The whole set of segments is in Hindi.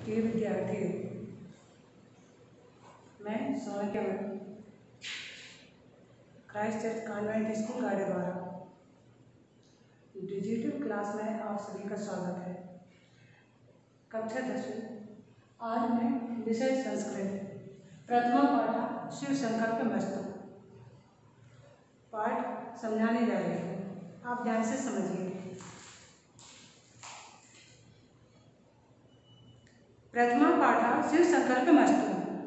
प्रिय विद्यार्थियों, मैं Sonia madam Christ church convent school गाड़े द्वारा डिजिटल क्लास में आप सभी का स्वागत है। कक्षा 10वीं। आज मैं विषय संस्कृत प्रथमा पाठ शिव संकल्प मस्तु पाठ समझाने जा रही हूँ। आप ध्यान से समझिए। प्रथमा पाठ शिव संकल्प मस्तु।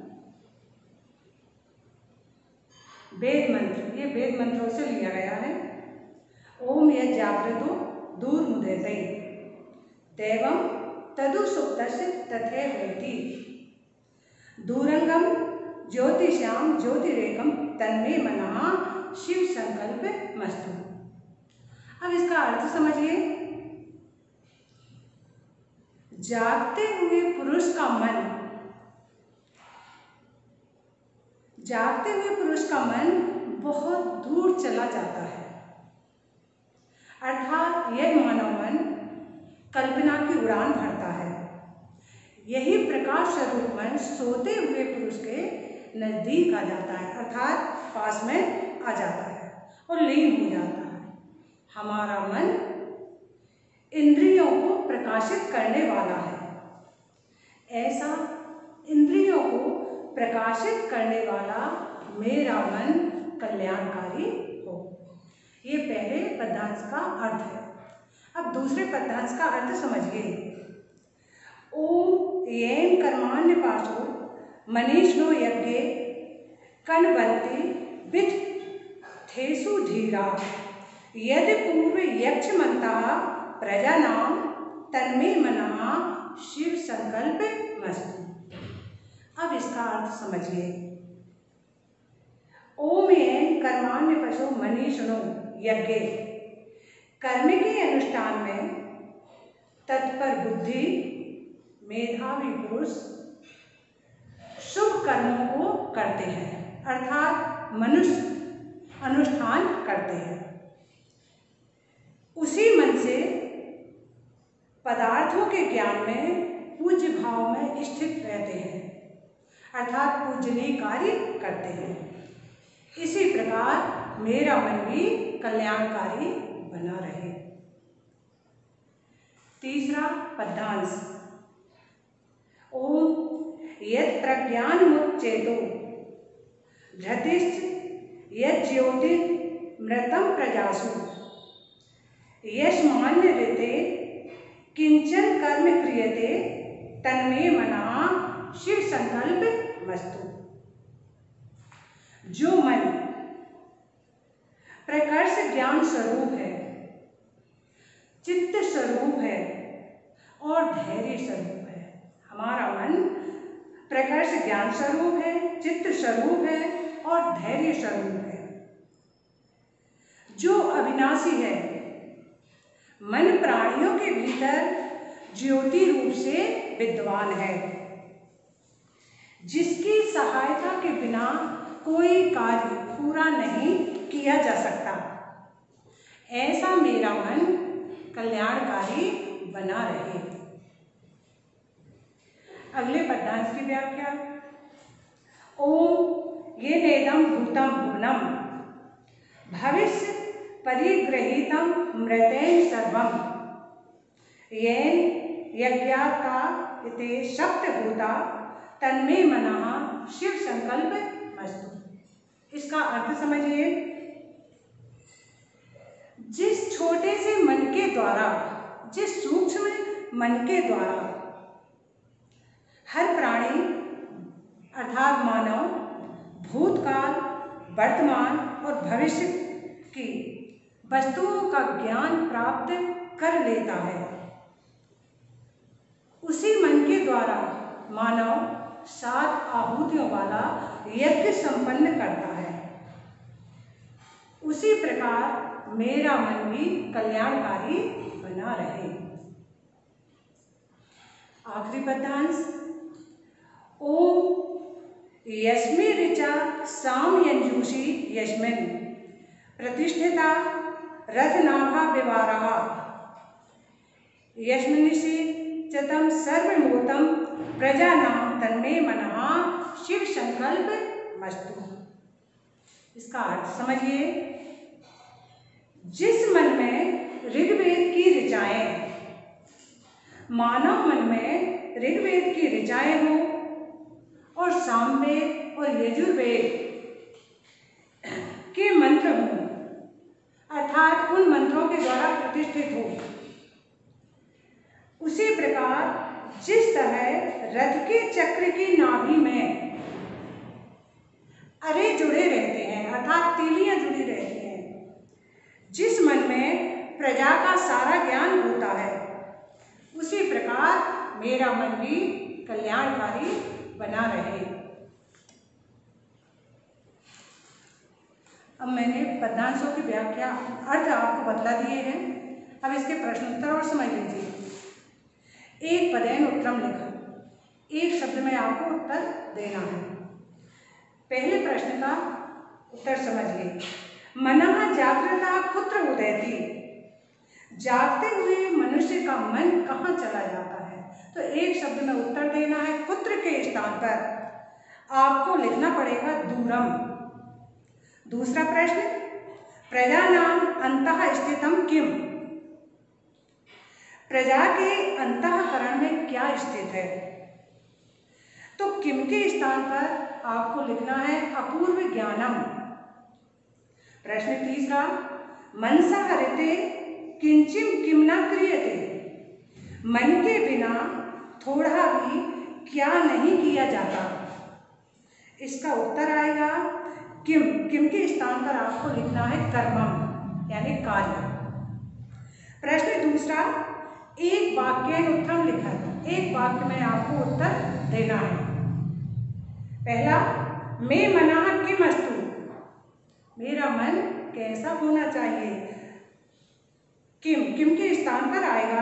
वेद मंत्र, ये वेद मंत्रों से लिया गया है। ओम यज् जागृतो दूरमुदयते दैवं तदु सुप्तस्य तथैवेति दूरंगम ज्योतिषाम ज्योतिरेकम तन्मे मनः शिव संकल्प मस्तु। अब इसका अर्थ समझिए। जागते हुए पुरुष का मन बहुत दूर चला जाता है, अर्थात यह मानव मन कल्पना की उड़ान भरता है। यही प्रकाश स्वरूप मन सोते हुए पुरुष के नजदीक आ जाता है, अर्थात पास में आ जाता है और लीन हो जाता है। हमारा मन इंद्रियों को प्रकाशित करने वाला है। ऐसा इंद्रियों को प्रकाशित करने वाला मेरा मन कल्याणकारी हो। ये पहले पदांश का अर्थ है। अब दूसरे पदांश का अर्थ समझिए। ओम येन कर्माण्य पाशो मनीषो यज्ञे कण्वन्ति विद थेसु धीरा यदि पूर्व यक्षमन्तः प्रजानाम तन्मे मनः शिव संकल्प मस्तु। अब इसका अर्थ समझिए। ओम येन कर्माण्य पशु मनीषिणो यज्ञे, कर्म के अनुष्ठान में तत्पर बुद्धि मेधावी पुरुष शुभ कर्मों को करते हैं, अर्थात मनुष्य अनुष्ठान करते हैं। उसी मन से पदार्थों के ज्ञान में पूज्य भाव में स्थित रहते हैं, अर्थात पूजनीय कार्य करते हैं। इसी प्रकार मेरा मन भी कल्याणकारी बना रहे। तीसरा पद्यांश। ओम यत् प्रज्ञानमुच्चेतो धृतिश्च यत् ज्योतिर्मृतं प्रजासु यस्मान्य ऋते किंचन कर्म क्रियते तन्मे मनः शिव संकल्प मस्तु। जो मन प्रकर्ष ज्ञान स्वरूप है, चित्त स्वरूप है और धैर्य स्वरूप है। हमारा मन प्रकर्ष ज्ञान स्वरूप है, चित्त स्वरूप है और धैर्य स्वरूप है। जो अविनाशी है, मन प्राणियों के भीतर ज्योति रूप से विद्वान है, जिसकी सहायता के बिना कोई कार्य पूरा नहीं किया जा सकता। ऐसा मेरा मन कल्याणकारी बना रहे। अगले पद्यांश की व्याख्या। ओम ये नेदम भूतम भुवनम भविष्य परिगृहीतम मृतेन सर्वम येन यज्ञाता इते सप्तभूता तन्मे मनः शिव संकल्प मस्तु। इसका अर्थ समझिए। जिस छोटे से मन के द्वारा, जिस सूक्ष्म मन के द्वारा हर प्राणी अर्थात मानव भूतकाल, वर्तमान और भविष्य की वस्तुओं का ज्ञान प्राप्त कर लेता है, उसी मन के द्वारा मानव 7 आहुतियों वाला यज्ञ संपन्न करता है। उसी प्रकार मेरा मन भी कल्याणकारी बना रहे। आखिरी पद्यांश। ओम यस्मे ऋचा साम यंजूषी यस्मिन् प्रतिष्ठिता रथनाभा विवारः यस्मिन्निषि चतम सर्वमोदम प्रजानाम तन्मे मनः शिव संकल्प मस्तु। इसका अर्थ समझिए। जिस मन में ऋग्वेद की ऋचाएं, मानव मन में ऋग्वेद की ऋचाएं हो और सामवेद और यजुर्वेद के मंत्र हों, अर्थात उन मंत्रों के द्वारा प्रतिष्ठित हो, उसी प्रकार जिस तरह रथ के चक्र की नाभि में अरे जुड़े रहते हैं, अर्थात तीलियां जुड़ी रहती हैं, जिस मन में प्रजा का सारा ज्ञान होता है, उसी प्रकार मेरा मन भी कल्याणकारी बना रहे। अब मैंने पद्यांशों की व्याख्या अर्थ आपको बतला दिए हैं। अब इसके प्रश्नोत्तर और समझ लीजिए। एक पदेन उत्तरम लिखा, एक शब्द में आपको उत्तर देना है। पहले प्रश्न का उत्तर समझिए। मनः जागृता कुत्र उदयति, जागते हुए मनुष्य का मन कहाँ चला जाता है? तो एक शब्द में उत्तर देना है। कुत्र के स्थान पर आपको लिखना पड़ेगा दूरम। दूसरा प्रश्न, प्रजानाम अंतः स्थितम किम, प्रजा के अंतःकरण में क्या स्थित है? तो किम के स्थान पर आपको लिखना है अपूर्व ज्ञानम। प्रश्न तीसरा, मनसा हरिते किंचिम किम न क्रियते, मन के बिना थोड़ा भी क्या नहीं किया जाता? इसका उत्तर आएगा किम। किम के स्थान पर आपको लिखना है कर्मम, यानी कार्य। प्रश्न दूसरा, एक वाक्य उत्तरम लिखा है, एक वाक्य में आपको उत्तर देना है। पहला, मे मनः किम अस्तु, मेरा मन कैसा होना चाहिए? किम, किम के स्थान पर आएगा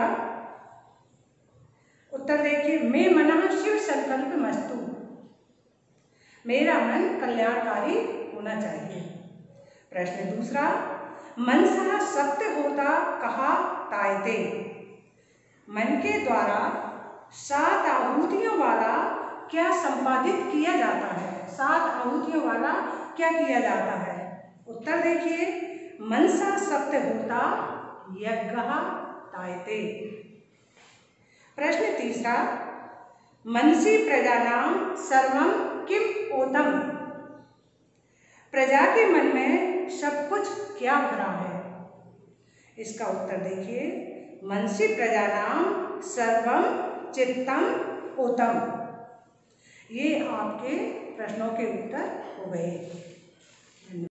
उत्तर देखिए, मे मनः शिव संकल्प मस्तु, मेरा मन कल्याणकारी होना चाहिए। प्रश्न दूसरा, मनसा सत्य होता कहा तायते, मन के द्वारा 7 आहुतियों वाला क्या संपादित किया जाता है? 7 आहुतियों वाला क्या किया जाता है? उत्तर देखिए, मनसा सत्य होता यज्ञः तायते। प्रश्न तीसरा, मनसी प्रजानाम सर्वम किम ओतम, प्रजा के मन में सब कुछ क्या भरा है? इसका उत्तर देखिए, मनसी प्रजानाम सर्वम चित्तम ओतम। ये आपके प्रश्नों के उत्तर हो गए।